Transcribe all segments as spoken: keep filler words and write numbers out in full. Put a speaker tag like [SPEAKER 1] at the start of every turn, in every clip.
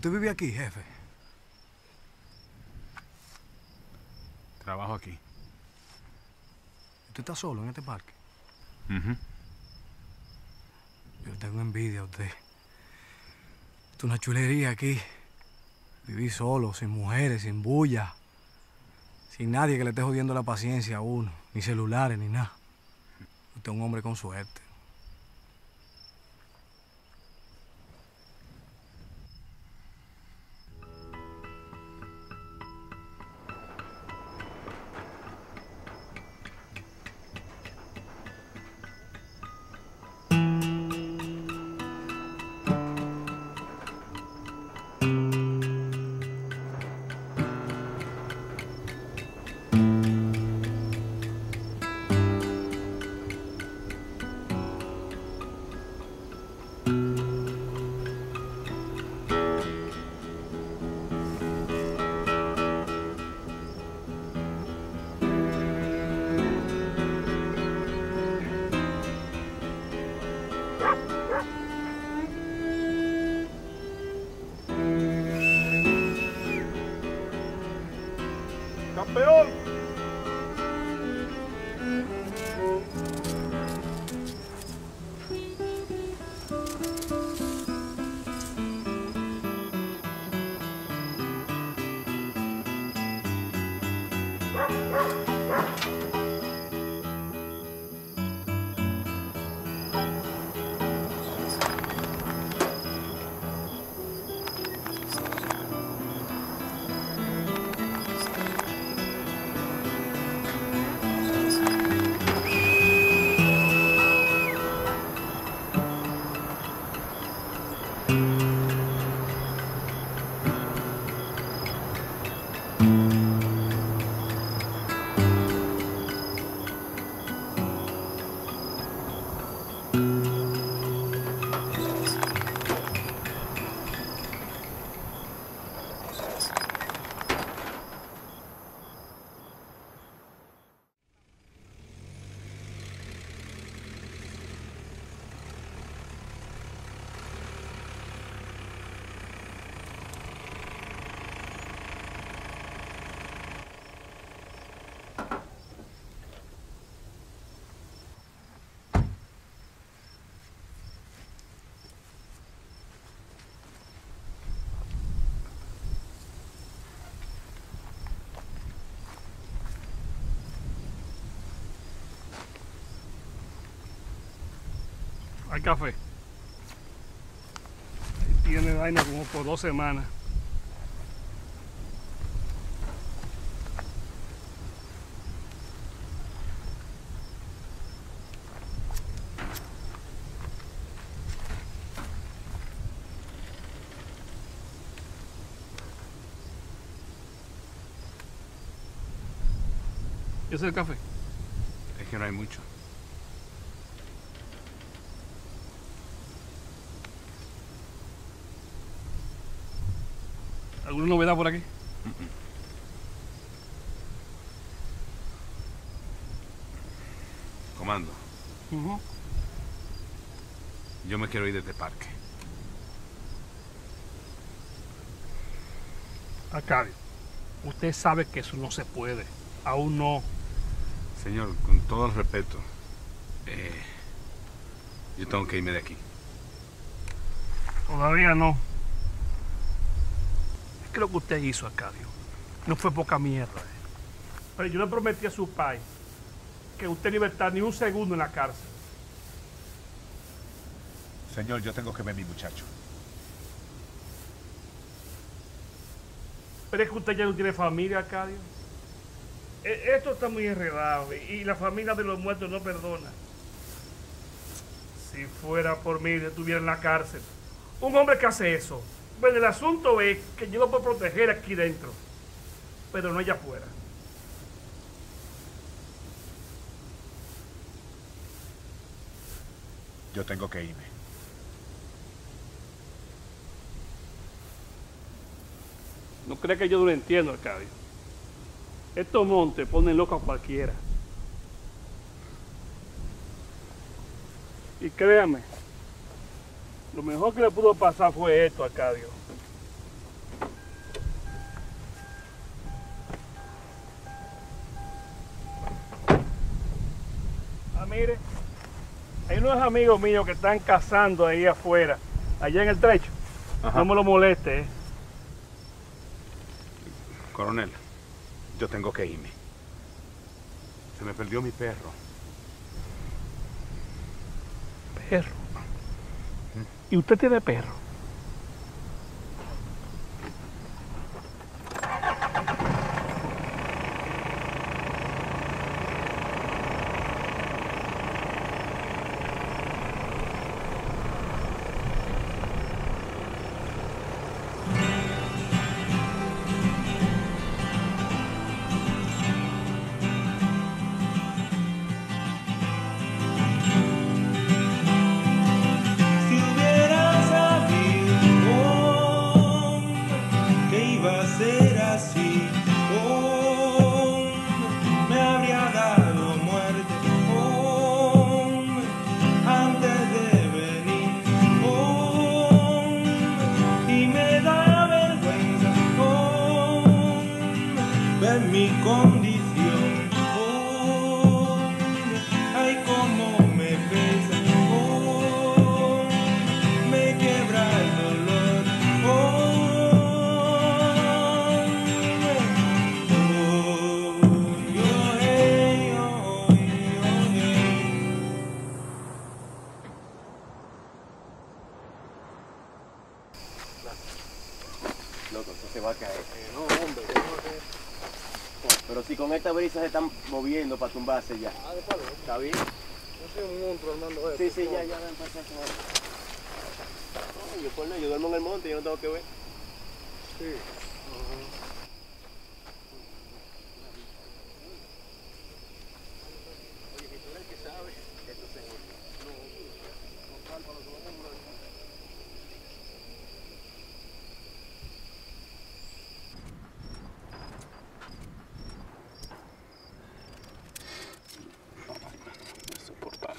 [SPEAKER 1] ¿Usted vive aquí, jefe?
[SPEAKER 2] Trabajo aquí.
[SPEAKER 1] ¿Usted está solo en este parque?
[SPEAKER 2] Uh-huh.
[SPEAKER 1] Yo tengo envidia a usted. Es una chulería aquí. Vivir solo, sin mujeres, sin bulla. Sin nadie que le esté jodiendo la paciencia a uno. Ni celulares, ni nada. Usted es un hombre con suerte.
[SPEAKER 3] ¡Campeón! Hay café. Tiene vaina como por dos semanas. ¿Ese es el café?
[SPEAKER 2] Es que no hay mucho.
[SPEAKER 3] ¿Alguna novedad por aquí?
[SPEAKER 2] Uh-uh. Comando.
[SPEAKER 3] Uh-huh.
[SPEAKER 2] Yo me quiero ir de este parque.
[SPEAKER 3] Arcadio, usted sabe que eso no se puede. Aún no.
[SPEAKER 2] Señor, con todo el respeto, eh, yo tengo que irme de aquí.
[SPEAKER 3] Todavía no. Es que lo que usted hizo, Arcadio, no fue poca mierda. Eh. Pero yo le prometí a su padre que usted no iba a estar ni un segundo en la cárcel.
[SPEAKER 4] Señor, yo tengo que ver a mi muchacho.
[SPEAKER 3] Pero es que usted ya no tiene familia, Arcadio. E- esto está muy enredado y la familia de los muertos no perdona. Si fuera por mí, yo estuviera en la cárcel. Un hombre que hace eso. Bueno, el asunto es que yo lo puedo proteger aquí dentro, pero no allá afuera.
[SPEAKER 4] Yo tengo que irme.
[SPEAKER 3] No cree que yo no lo entiendo, Arcadio. Estos montes ponen loco a cualquiera. Y créame, lo mejor que le pudo pasar fue esto, Arcadio. Mire, hay unos amigos míos que están cazando ahí afuera, allá en el trecho.
[SPEAKER 2] Ajá.
[SPEAKER 3] No me lo moleste, ¿eh?
[SPEAKER 2] Coronel, yo tengo que irme. Se me perdió mi perro.
[SPEAKER 3] Perro. ¿Y usted tiene perro?
[SPEAKER 5] Si hubiera sabido que iba a ser así, oh, me habría dado muerte oh, antes de venir oh, y me da vergüenza oh, ver mi condición oh, ay cómo me pesa oh, me quiebra el dolor oh, oh, yo, hey, oh, yo, hey.
[SPEAKER 6] Loco, eso se va a caer. no, hombre, pero si con esta brisa se están moviendo para tumbarse ya. Ah, de palo. ¿Está bien?
[SPEAKER 7] Yo soy un monstruo andando eso.
[SPEAKER 6] Sí, sí, ya, ya, ven para acá. No, yo por no, yo duermo en el monte, yo no tengo que ver.
[SPEAKER 7] Sí.
[SPEAKER 6] Oye, si tú eres el que sabe, esto se no, no, cálmalo, que vamos a hablar.
[SPEAKER 2] Insoportable.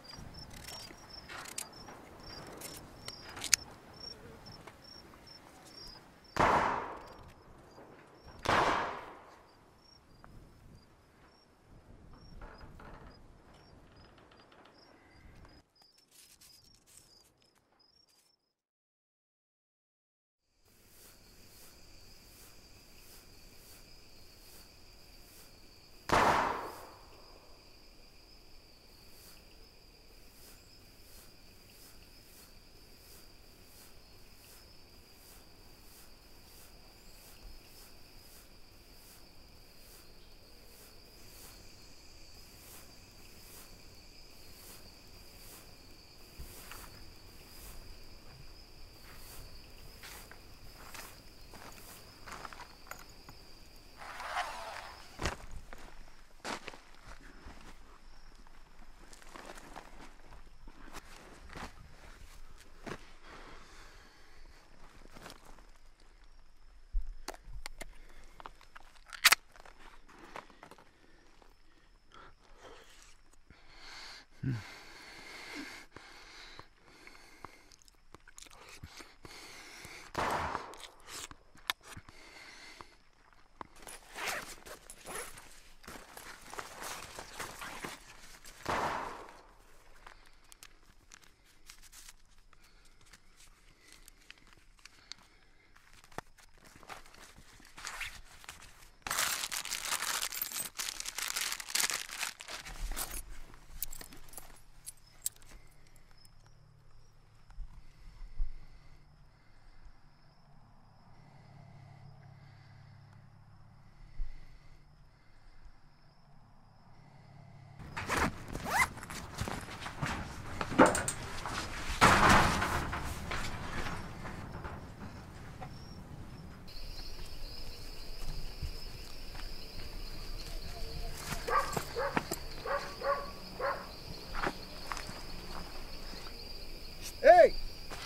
[SPEAKER 7] ¡Ey!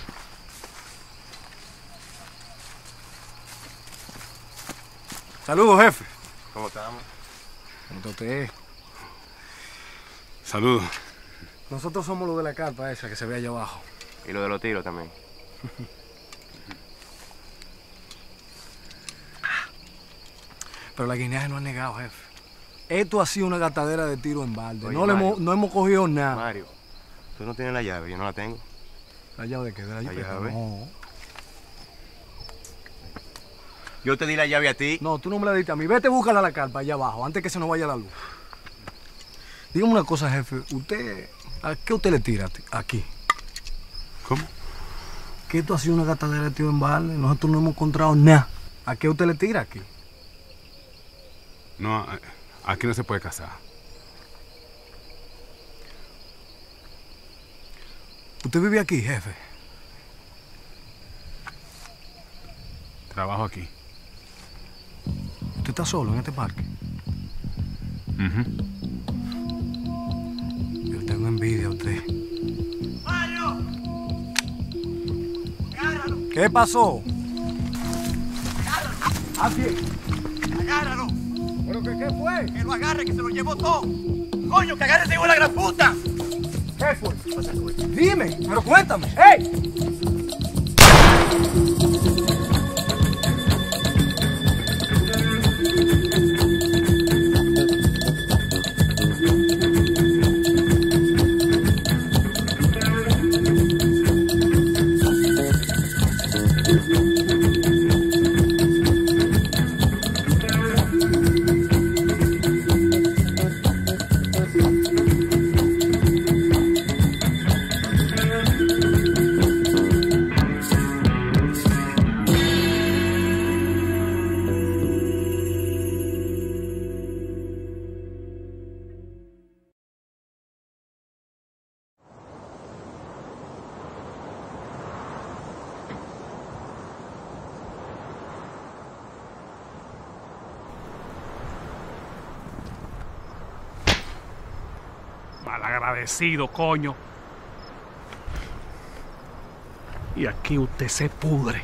[SPEAKER 1] Saludos, jefe.
[SPEAKER 2] ¿Cómo estamos?
[SPEAKER 1] ¿Cómo está usted?
[SPEAKER 2] Saludos.
[SPEAKER 1] Nosotros somos los de la carpa esa que se ve allá abajo.
[SPEAKER 6] Y lo de los tiros también.
[SPEAKER 1] Pero la guineaje no ha negado, jefe. Esto ha sido una gastadera de tiro en balde.
[SPEAKER 6] Oye,
[SPEAKER 1] No, le
[SPEAKER 6] Mario.
[SPEAKER 1] hemos, no hemos cogido nada.
[SPEAKER 6] Mario, tú no tienes la llave, yo no la tengo.
[SPEAKER 1] ¿La llave de qué? ¿De la
[SPEAKER 6] La
[SPEAKER 1] llave?
[SPEAKER 6] llave.
[SPEAKER 1] No.
[SPEAKER 6] Yo te di la llave a ti.
[SPEAKER 1] No, tú no me la diste a mí. Vete, búscala a la carpa allá abajo, antes que se nos vaya la luz. Dígame una cosa, jefe. ¿Usted, a qué usted le tira aquí?
[SPEAKER 2] ¿Cómo?
[SPEAKER 1] Que esto ha sido una gastadera de tiro en balde. Nosotros no hemos encontrado nada. ¿A qué usted le tira aquí?
[SPEAKER 2] No, aquí no se puede cazar.
[SPEAKER 1] ¿Usted vive aquí, jefe?
[SPEAKER 2] Trabajo aquí.
[SPEAKER 1] ¿Usted está solo en este parque?
[SPEAKER 2] Ujú.
[SPEAKER 1] Yo tengo envidia a usted.
[SPEAKER 8] ¡Mario! ¡Agárralo!
[SPEAKER 1] ¿Qué pasó?
[SPEAKER 8] ¡Agárralo!
[SPEAKER 1] Aquí.
[SPEAKER 8] ¡Agárralo!
[SPEAKER 1] ¿Pero qué, qué fue?
[SPEAKER 8] ¡Que lo agarre, que se lo llevó todo! ¡Coño, que agarre ese hijo de la gran puta!
[SPEAKER 1] ¿Qué fue? Dime, pero cuéntame. ¡Ey!
[SPEAKER 3] Malagradecido, coño. Y aquí usted se pudre.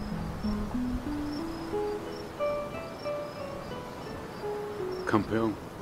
[SPEAKER 2] Campeón.